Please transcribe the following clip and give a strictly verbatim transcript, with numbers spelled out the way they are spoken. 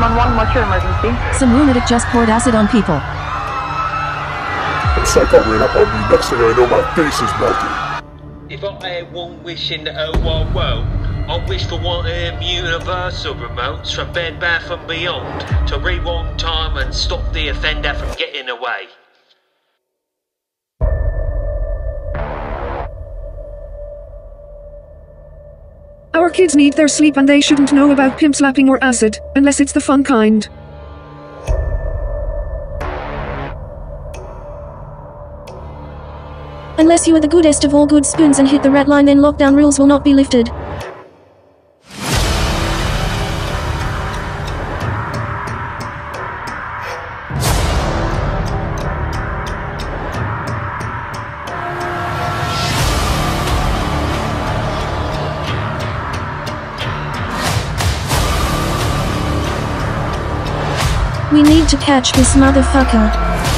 one one, what's your emergency? Some lunatic just poured acid on people. The psycho ran up on me, next thing I know my face is melting. If I had one wish in the whole wide world, I wish for one of them universal remotes from Bed Bath and Beyond to rewind time and stop the offender from getting away. Our kids need their sleep and they shouldn't know about pimp slapping or acid, unless it's the fun kind. Unless you are the goodest of all good spoons and hit the red line, then lockdown rules will not be lifted. We need to catch this motherfucker.